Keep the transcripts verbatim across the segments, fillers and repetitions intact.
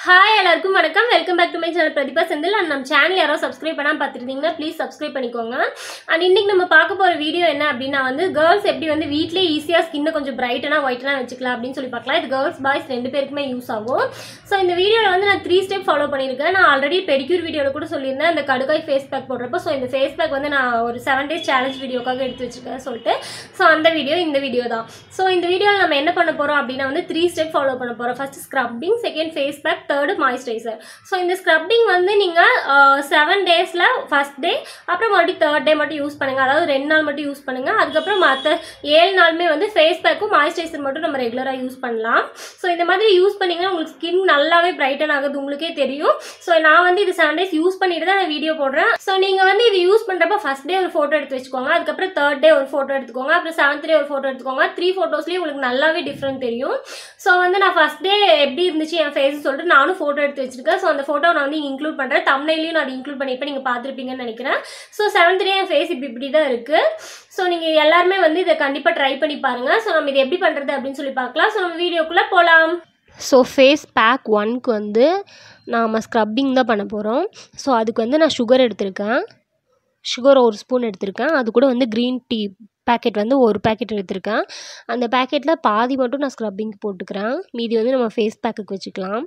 Hi எல்லாருக்கும் வணக்கம் welcome back to my channel Pratheeba Senthil and நம்ம சேனல் யாரோ சப்ஸ்கிரைப் பண்ணாம பார்த்துருந்தீங்கன்னா ப்ளீஸ் சப்ஸ்கிரைப் பண்ணிக்கோங்க. அண்ட் இன்னைக்கு நம்ம பார்க்க போற வீடியோ என்ன அப்படின்னா வந்து கேர்ள்ஸ் எப்படி வந்து வீட்லயே ஈஸியா ஸ்கின்னை கொஞ்சம் பிரைட்டனா ஒயிட்டனா வச்சுக்கலாம் அப்படின்னு சொல்லி பார்க்கலாம். இது கேர்ள்ஸ் பாய்ஸ் ரெண்டு பேருக்குமே யூஸ் ஆகும். ஸோ இந்த வீடியோவில் வந்து நான் த்ரீ ஸ்டெப் ஃபாலோ பண்ணியிருக்கேன். நான் ஆல்ரெடி பெடிக்யூர் வீடியோவில் கூட சொல்லியிருந்தேன் இந்த கடுக்காய் ஃபேஸ் பேக் போடுறப்போ. ஸோ இந்த ஃபேஸ் பேக் வந்து நான் ஒரு செவன் டேஸ் சேலஞ்ச் வீடியோக்காக எடுத்து வச்சிருக்கேன் சொல்லிட்டு ஸோ அந்த வீடியோ இந்த வீடியோ தான். ஸோ இந்த வீடியோவில் நம்ம என்ன பண்ண போறோம் அப்படின்னா வந்து த்ரீ ஸ்டெப் ஃபாலோ பண்ண போறோம். First scrubbing, second face pack, third moisturiser. So இந்த ஸ்க்ரப்பிங் வந்து நீங்கள் செவன் டேஸில் ஃபர்ஸ்ட் டே அப்புறம் மறுபடியும் தேர்ட் டே மட்டும் யூஸ் பண்ணுங்கள். அதாவது ரெண்டு நாள் மட்டும் யூஸ் பண்ணுங்கள். அதுக்கப்புறம் மற்ற ஏழு நாளுமே வந்து ஃபேஸ் பேக்கும் மாய்ஸ்சரைசர் மட்டும் நம்ம ரெகுலராக யூஸ் பண்ணலாம். ஸோ இந்த மாதிரி யூஸ் பண்ணிங்கன்னா உங்களுக்கு ஸ்கின் நல்லாவே பிரைட்டன் ஆகுது உங்களுக்கே தெரியும். ஸோ நான் வந்து இது செவன் டேஸ் யூஸ் பண்ணிட்டு தான் நான் வீடியோ போடுறேன். ஸோ நீங்கள் வந்து இது யூஸ் பண்ணுறப்ப ஃபர்ஸ்ட் டே ஒரு ஃபோட்டோ எடுத்து வச்சுக்கோங்க. அதுக்கப்புறம் தேர்ட் டே ஒரு ஃபோட்டோ எடுத்துக்கோங்க. அப்புறம் செவன்த் டே ஒரு ஃபோட்டோ எடுத்துக்கோங்க. த்ரீ ஃபோட்டோஸ்லேயும் உங்களுக்கு நல்லாவே டிஃப்ரெண்ட் தெரியும். ஸோ வந்து நான் ஃபர்ஸ்ட் டே எப்படி இருந்துச்சு என் ஃபேஸ் சொல்லிட்டு நானும் ஃபோட்டோ எடுத்து வச்சிருக்கேன். ஸோ அந்த ஃபோட்டோ நான் வந்து இன்க்ளூட் பண்ணுறேன். தம்ப்நெயிலையும் நான் இன்க்ளூட் பண்ணிப்பேன், நீங்கள் பார்த்துருப்பீங்கன்னு நினைக்கிறேன். ஸோ செவன்த் டே என் ஃபேஸ் இப்படி இப்படி தான் இருக்குது. ஸோ நீங்கள் எல்லாருமே வந்து இதை கண்டிப்பாக ட்ரை பண்ணி பாருங்கள். ஸோ நம்ம இதை எப்படி பண்ணுறது அப்படின்னு சொல்லி பார்க்கலாம். ஸோ நம்ம வீடியோக்குள்ளே போகலாம். ஸோ ஃபேஸ் பேக் ஒன்க்கு வந்து நாம் ஸ்க்ரப்பிங் தான் பண்ண போகிறோம். ஸோ அதுக்கு வந்து நான் சுகர் எடுத்திருக்கேன். சுகர் ஒரு ஸ்பூன் எடுத்திருக்கேன். அது கூட வந்து க்ரீன் டீ பேக்கெட் வந்து ஒரு பேக்கெட் எடுத்திருக்கேன். அந்த பேக்கெட்டில் பாதி மட்டும் நான் ஸ்க்ரப்பிங்க்கு போட்டுக்கிறேன். மீதி வந்து நம்ம ஃபேஸ் பேக்குக்கு வச்சுக்கலாம்.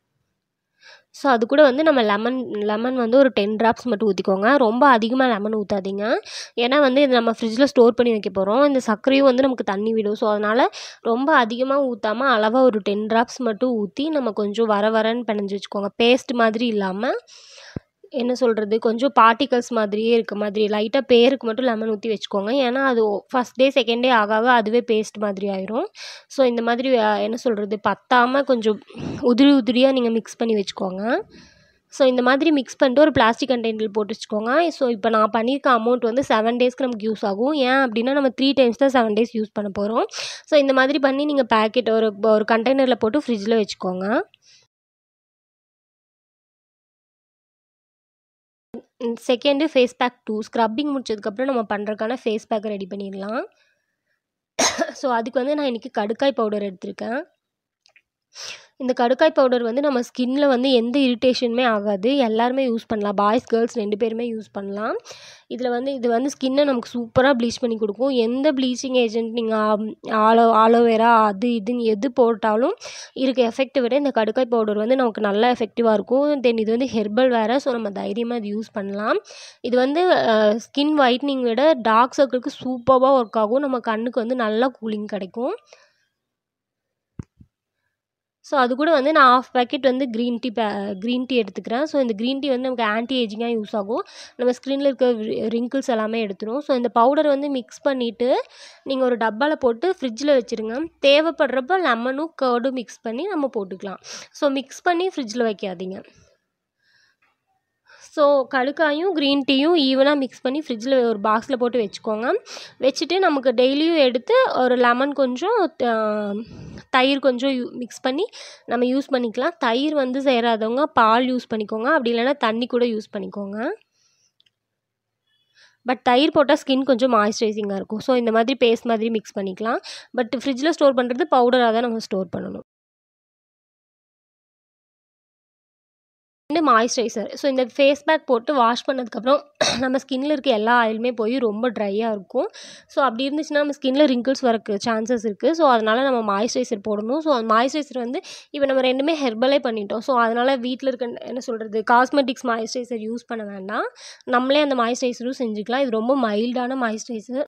ஸோ அது கூட வந்து நம்ம லெமன் லெமன் வந்து ஒரு டென் ட்ராப்ஸ் மட்டும் ஊற்றிக்கோங்க. ரொம்ப அதிகமாக லெமன் ஊற்றாதீங்க. ஏன்னா வந்து இது நம்ம ஃப்ரிட்ஜில் ஸ்டோர் பண்ணி வைக்க போகிறோம். இந்த சர்க்கரையும் வந்து நமக்கு தண்ணி விடும். ஸோ அதனால் ரொம்ப அதிகமாக ஊற்றாமல் அளவாக ஒரு டென் ட்ராப்ஸ் மட்டும் ஊற்றி நம்ம கொஞ்சம் வர வரன்னு பிணைஞ்சு வச்சுக்கோங்க. பேஸ்ட் மாதிரி இல்லாமல் என்ன சொல்கிறது, கொஞ்சம் பார்ட்டிகல்ஸ் மாதிரியே இருக்க மாதிரி லைட்டாக பேருக்கு மட்டும் லெமன் ஊற்றி வச்சுக்கோங்க. ஏன்னா அது ஃபஸ்ட் டே செகண்ட் டே ஆக ஆக அதுவே பேஸ்ட் மாதிரி ஆயிரும். ஸோ இந்த மாதிரி என்ன சொல்கிறது, பத்தாமல் கொஞ்சம் உதிரி உதிரியாக நீங்கள் மிக்ஸ் பண்ணி வச்சுக்கோங்க. ஸோ இந்த மாதிரி மிக்ஸ் பண்ணிட்டு ஒரு பிளாஸ்டிக் கண்டெய்னரில் போட்டு வச்சுக்கோங்க. ஸோ இப்போ நான் பண்ணியிருக்க அமௌண்ட் வந்து செவன் டேஸ்க்கு நமக்கு யூஸ் ஆகும். ஏன் அப்படின்னா நம்ம த்ரீ டைம்ஸ் தான் செவன் டேஸ் யூஸ் பண்ண போகிறோம். ஸோ இந்த மாதிரி பண்ணி நீங்கள் பேக்கெட் ஒரு ஒரு கண்டெய்னரில் போட்டு ஃப்ரிட்ஜில் வச்சுக்கோங்க. Second face pack to scrubbing முடிச்சதுக்கப்புறம் நம்ம பண்ணுறதுக்கான ஃபேஸ் பேக்கை ரெடி பண்ணிடலாம். ஸோ அதுக்கு வந்து நான் இன்றைக்கி கடுக்காய் பவுடர் எடுத்திருக்கேன். இந்த கடுக்காய் பவுடர் வந்து நம்ம ஸ்கின்னில் வந்து எந்த இரிட்டேஷனுமே ஆகாது. எல்லாருமே யூஸ் பண்ணலாம். பாய்ஸ் கேர்ள்ஸ் ரெண்டு பேருமே யூஸ் பண்ணலாம். இதில் வந்து இது வந்து ஸ்கின்னை நமக்கு சூப்பராக ப்ளீச் பண்ணி கொடுக்கும். எந்த ப்ளீச்சிங் ஏஜென்ட் நீங்கள் ஆலோ ஆலோவேரா அது இதுன்னு எது போட்டாலும் இருக்க எஃபெக்டை விட இந்த கடுக்காய் பவுடர் வந்து நமக்கு நல்லா எஃபெக்டிவாக இருக்கும். தென் இது வந்து ஹெர்பல் வேறு. ஸோ நம்ம தைரியமாக இது யூஸ் பண்ணலாம். இது வந்து ஸ்கின் ஒயிட்னிங் விட டார்க் சர்க்கிளுக்கு சூப்பராக ஒர்க் ஆகும். நம்ம கண்ணுக்கு வந்து நல்லா கூலிங் கிடைக்கும். ஸோ அது கூட வந்து நான் ஆஃப் பேக்கெட் வந்து க்ரீன் டீ பே க்ரீன் டீ எடுத்துக்கிறேன். ஸோ இந்த க்ரீன் டீ வந்து நமக்கு ஆன்டி ஏஜிங்காக யூஸ் ஆகும். நம்ம ஸ்கின்னில் இருக்க ரிங்கிள்ஸ் எல்லாமே எடுத்துரும். ஸோ இந்த பவுடர் வந்து மிக்ஸ் பண்ணிவிட்டு நீங்கள் ஒரு டப்பாவில் போட்டு ஃப்ரிட்ஜில் வச்சுருங்க. தேவைப்படுறப்ப லெமனும் கர்டும் மிக்ஸ் பண்ணி நம்ம போட்டுக்கலாம். ஸோ மிக்ஸ் பண்ணி ஃப்ரிட்ஜில் வைக்காதீங்க. ஸோ கடுக்காயும் க்ரீன் டீயும் ஈவனாக மிக்ஸ் பண்ணி ஃப்ரிட்ஜில் ஒரு பாக்ஸில் போட்டு வச்சுக்கோங்க. வச்சுட்டு நமக்கு டெய்லியும் எடுத்து ஒரு லெமன் கொஞ்சம் தயிர் கொஞ்சம் யூ மிக்ஸ் பண்ணி நம்ம யூஸ் பண்ணிக்கலாம். தயிர் வந்து சேராதவங்க பால் யூஸ் பண்ணிக்கோங்க. அப்படி இல்லைன்னா தண்ணி கூட யூஸ் பண்ணிக்கோங்க. பட் தயிர் போட்டால் ஸ்கின் கொஞ்சம் மாய்ஸ்சரைசிங்காக இருக்கும். ஸோ இந்த மாதிரி பேஸ்ட் மாதிரி மிக்ஸ் பண்ணிக்கலாம். பட் ஃப்ரிட்ஜில் ஸ்டோர் பண்ணுறது பவுடராக தான் நம்ம ஸ்டோர் பண்ணணும். மாய்ஸ்சரைசர். ஸோ இந்த ஃபேஸ் பேக் போட்டு வாஷ் பண்ணதுக்கப்புறம் நம்ம ஸ்கின்னில் இருக்க எல்லா ஆயிலுமே போய் ரொம்ப ட்ரையாக இருக்கும். ஸோ அப்படி இருந்துச்சுன்னா நம்ம ஸ்கின்னில் ரிங்கிள்ஸ் வரக்கு சான்சஸ் இருக்குது. ஸோ அதனால் நம்ம மாய்ஸ்சரைசர் போடணும். ஸோ அந்த மாய்ஸ்சரைசர் வந்து இப்போ நம்ம ரெண்டுமே ஹெர்பலே பண்ணிட்டோம். ஸோ அதனால் வீட்டில் இருக்க என்ன சொல்கிறது காஸ்மெட்டிக்ஸ் மாய்ஸ்சரைசர் யூஸ் பண்ண வேண்டாம். நம்மளே அந்த மாய்ஸ்சரைசரும் செஞ்சுக்கலாம். இது ரொம்ப மைல்டான மாய்ஸ்சரைசர்.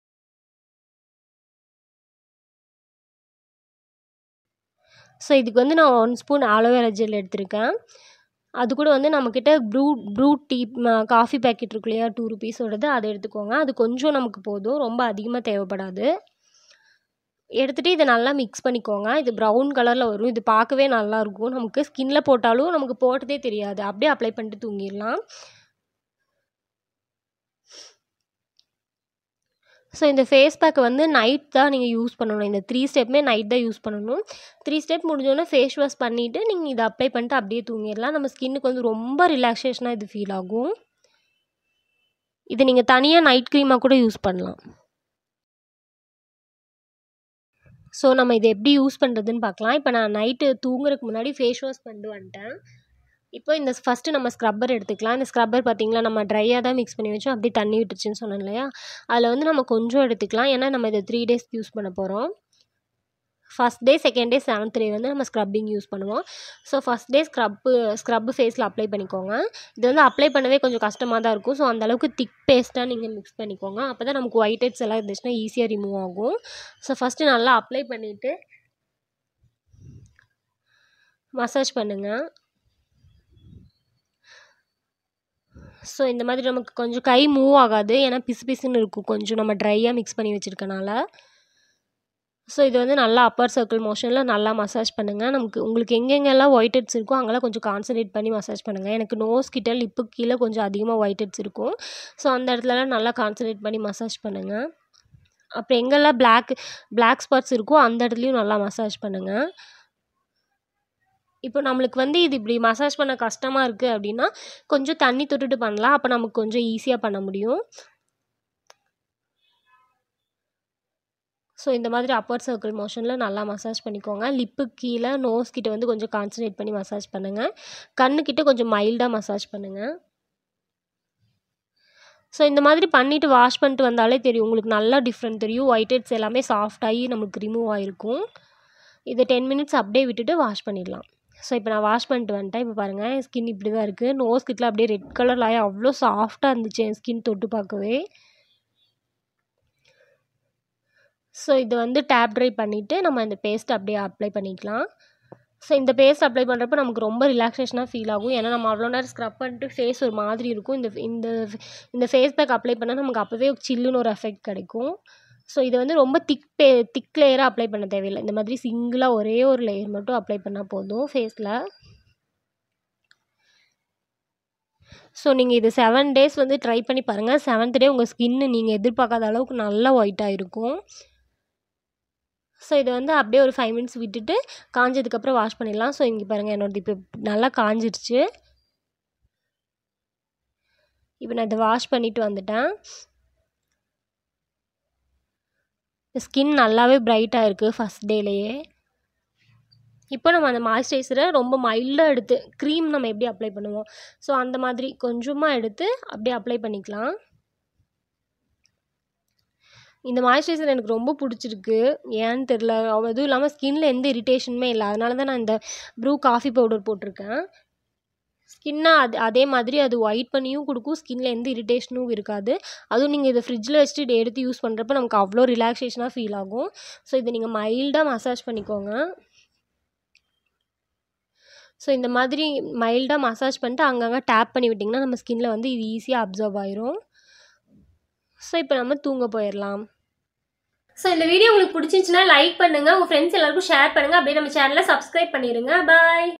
ஸோ இதுக்கு வந்து நான் ஒன் ஸ்பூன் ஆலோவேரா ஜெல் எடுத்திருக்கேன். அது கூட வந்து நம்மக்கிட்ட Bru Bru tea coffee packet இருக்கு இல்லையா, டூ ருபீஸோடது, அதை எடுத்துக்கோங்க. அது கொஞ்சம் நமக்கு போதும், ரொம்ப அதிகமாக தேவைப்படாது. எடுத்துகிட்டு இதை நல்லா மிக்ஸ் பண்ணிக்கோங்க. இது ப்ரௌன் கலரில் வரும். இது பார்க்கவே நல்லாயிருக்கும். நமக்கு ஸ்கின்னில் போட்டாலும் நமக்கு போட்டதே தெரியாது. அப்படியே அப்ளை பண்ணிட்டு தூங்கிடலாம். ஸோ இந்த ஃபேஸ் பேக்கை வந்து நைட் தான் நீங்கள் யூஸ் பண்ணணும். இந்த த்ரீ ஸ்டெப்புமே நைட் தான் யூஸ் பண்ணணும். த்ரீ ஸ்டெப் முடிஞ்சோடனே ஃபேஸ் வாஷ் பண்ணிவிட்டு நீங்கள் இதை அப்ளை பண்ணிட்டு அப்படியே தூங்கிடலாம். நம்ம ஸ்கின்னுக்கு வந்து ரொம்ப ரிலாக்ஸேஷனாக இது ஃபீல் ஆகும். இது நீங்கள் தனியாக நைட் க்ரீமாக கூட யூஸ் பண்ணலாம். ஸோ நம்ம இதை எப்படி யூஸ் பண்ணுறதுன்னு பார்க்கலாம். இப்போ நான் நைட்டு தூங்குறதுக்கு முன்னாடி ஃபேஸ் வாஷ் பண்ணிட்டு வந்துட்டேன். இப்போ இந்த ஃபஸ்ட்டு நம்ம ஸ்க்ரப்பர் எடுத்துக்கலாம். இந்த ஸ்க்ரப்பர் பார்த்திங்களா நம்ம ட்ரையாக தான் மிக்ஸ் பண்ணி வச்சோம், அப்படியே தண்ணி விட்டுருச்சுன்னு சொன்னேன் இல்லையா, அதில் வந்து நம்ம கொஞ்சம் எடுத்துக்கலாம். ஏன்னா நம்ம இதை த்ரீ டேஸ்க்கு யூஸ் பண்ண போகிறோம். First day, second day, seventh day வந்து நம்ம ஸ்க்ரப்பிங் யூஸ் பண்ணுவோம். So first day scrub scrub ஃபேஸில் அப்ளை பண்ணிக்கோங்க. இது வந்து அப்ளை பண்ணவே கொஞ்சம் கஷ்டமாக தான் இருக்கும். ஸோ அந்தளவுக்கு திக் பேஸ்ட்டாக நீங்கள் மிக்ஸ் பண்ணிக்கோங்க. அப்போ தான் நமக்கு ஒயிட் ஹெட்ஸ் எல்லாம் இருந்துச்சுன்னா ஈஸியாக ரிமூவ் ஆகும். ஸோ ஃபஸ்ட்டு நல்லா அப்ளை பண்ணிவிட்டு மசாஜ் பண்ணுங்கள். ஸோ இந்த மாதிரி நமக்கு கொஞ்சம் கை மூவ் ஆகாது, ஏன்னா பிசு பிசுன்னு இருக்கும் கொஞ்சம் நம்ம ட்ரையாக மிக்ஸ் பண்ணி வச்சுருக்கனால. ஸோ இது வந்து நல்லா அப்பர் சர்க்கிள் மோஷனில் நல்லா மசாஜ் பண்ணுங்கள். நமக்கு உங்களுக்கு எங்கெங்கெல்லாம் ஒயிட் ஹெட்ஸ் இருக்கோ அங்கெல்லாம் கொஞ்சம் கான்சன்ட்ரேட் பண்ணி மசாஜ் பண்ணுங்கள். எனக்கு நோஸ் கிட்ட லிப்பு கீழே கொஞ்சம் அதிகமாக ஒயிட் ஹெட்ஸ் இருக்கும். ஸோ அந்த இடத்துலலாம் நல்லா கான்சன்ட்ரேட் பண்ணி மசாஜ் பண்ணுங்கள். அப்புறம் எங்கெல்லாம் பிளாக் பிளாக் ஸ்பாட்ஸ் இருக்கோ அந்த இடத்துலையும் நல்லா மசாஜ் பண்ணுங்கள். இப்போ நம்மளுக்கு வந்து இது இப்படி மசாஜ் பண்ண கஷ்டமாக இருக்குது அப்படின்னா கொஞ்சம் தண்ணி தொட்டுட்டு பண்ணலாம். அப்போ நமக்கு கொஞ்சம் ஈஸியாக பண்ண முடியும். ஸோ இந்த மாதிரி அப்பர் சர்க்கிள் மோஷனில் நல்லா மசாஜ் பண்ணிக்கோங்க. லிப்பு கீழே நோஸ் கிட்ட வந்து கொஞ்சம் கான்சன்ட்ரேட் பண்ணி மசாஜ் பண்ணுங்கள். கண்ணுக்கிட்ட கொஞ்சம் மைல்டாக மசாஜ் பண்ணுங்கள். ஸோ இந்த மாதிரி பண்ணிவிட்டு வாஷ் பண்ணிட்டு வந்தாலே தெரியும், உங்களுக்கு நல்லா டிஃப்ரெண்ட் தெரியும். ஒயிட் ஹெட்ஸ் எல்லாமே சாஃப்டாகி நமக்கு ரிமூவ் ஆகிருக்கும். இதை டென் மினிட்ஸ் அப்படியே விட்டுட்டு வாஷ் பண்ணிடலாம். ஸோ இப்போ நான் வாஷ் பண்ணிட்டு வந்துட்டேன். இப்போ பாருங்கள் ஸ்கின் இப்படி தான் இருக்குது. நோஸ் கிட்ட அப்படியே ரெட் கலரில் ஆகி அவ்வளோ சாஃப்டாக இருந்துச்சு என் ஸ்கின் தொட்டு பார்க்கவே. ஸோ இது வந்து டேப் ட்ரை பண்ணிவிட்டு நம்ம இந்த பேஸ்ட் அப்படியே அப்ளை பண்ணிக்கலாம். ஸோ இந்த பேஸ்ட் அப்ளை பண்ணுறப்ப நமக்கு ரொம்ப ரிலாக்ஸேஷனாக ஃபீல் ஆகும். ஏன்னா நம்ம அவ்வளோ நேரம் ஸ்க்ரப் பண்ணிட்டு ஃபேஸ் ஒரு மாதிரி இருக்கும். இந்த இந்த இந்த ஃபேஸ் பேக் அப்ளை பண்ணால் நமக்கு அப்போவே சில்லுன்னு ஒரு எஃபெக்ட் கிடைக்கும். ஸோ இது வந்து ரொம்ப திக் பே திக் லேயராக அப்ளை பண்ண தேவையில்லை. இந்த மாதிரி சிங்கிளாக ஒரே ஒரு லேயர் மட்டும் அப்ளை பண்ணால் போதும் ஃபேஸில். ஸோ நீங்கள் இது செவன் டேஸ் வந்து ட்ரை பண்ணி பாருங்கள். செவன்த் டே உங்கள் ஸ்கின்னு நீங்கள் எதிர்பார்க்காத அளவுக்கு நல்லா ஒயிட்டாக இருக்கும். ஸோ இதை வந்து அப்படியே ஒரு ஃபைவ் மினிட்ஸ் விட்டுட்டு காஞ்சதுக்கப்புறம் வாஷ் பண்ணிடலாம். ஸோ இங்கே பாருங்கள் என்னோடது இப்போ நல்லா காஞ்சிடுச்சு. இப்போ நான் இதை வாஷ் பண்ணிவிட்டு வந்துட்டேன். ஸ்கின் நல்லாவே பிரைட்டாக இருக்குது ஃபஸ்ட் டேலேயே. இப்போ நம்ம அந்த மாய்ஸ்சரைசரை ரொம்ப மைல்டாக எடுத்து க்ரீம் நம்ம எப்படி அப்ளை பண்ணுவோம், ஸோ அந்த மாதிரி கொஞ்சமாக எடுத்து அப்படியே அப்ளை பண்ணிக்கலாம். இந்த மாய்ஸ்சரைசர் எனக்கு ரொம்ப பிடிச்சிருக்கு, ஏன்னு தெரில. அதுவும் இல்லாமல் ஸ்கின்னில் எந்த இரிட்டேஷனுமே இல்லை. அதனால தான் நான் இந்த ப்ரூ காஃபி பவுடர் போட்டிருக்கேன். ஸ்கின்னை அது அதே மாதிரி அது ஒயிட் பண்ணியும் கொடுக்கும், ஸ்கின்னில் எந்த இரிட்டேஷனும் இருக்காது. அதுவும் நீங்கள் இதை ஃப்ரிட்ஜில் வச்சுட்டு எடுத்து யூஸ் பண்ணுறப்ப நமக்கு அவ்வளோ ரிலாக்ஸேஷனாக ஃபீல் ஆகும். ஸோ இதை நீங்கள் மைல்டாக மசாஜ் பண்ணிக்கோங்க. ஸோ இந்த மாதிரி மைல்டாக மசாஜ் பண்ணிட்டு அங்கங்கே டேப் பண்ணி விட்டிங்கன்னா நம்ம ஸ்கின்னில் வந்து இது ஈஸியாக அப்சர்வ் ஆயிரும். ஸோ இப்போ நம்ம தூங்க போயிடலாம். ஸோ இந்த வீடியோ உங்களுக்கு பிடிச்சிருந்துச்சுன்னா லைக் பண்ணுங்கள், உங்கள் ஃப்ரெண்ட்ஸ் எல்லாருக்கும் ஷேர் பண்ணுங்கள். அப்படியே நம்ம சேனலை சப்ஸ்கிரைப் பண்ணிடுங்க. பாய்.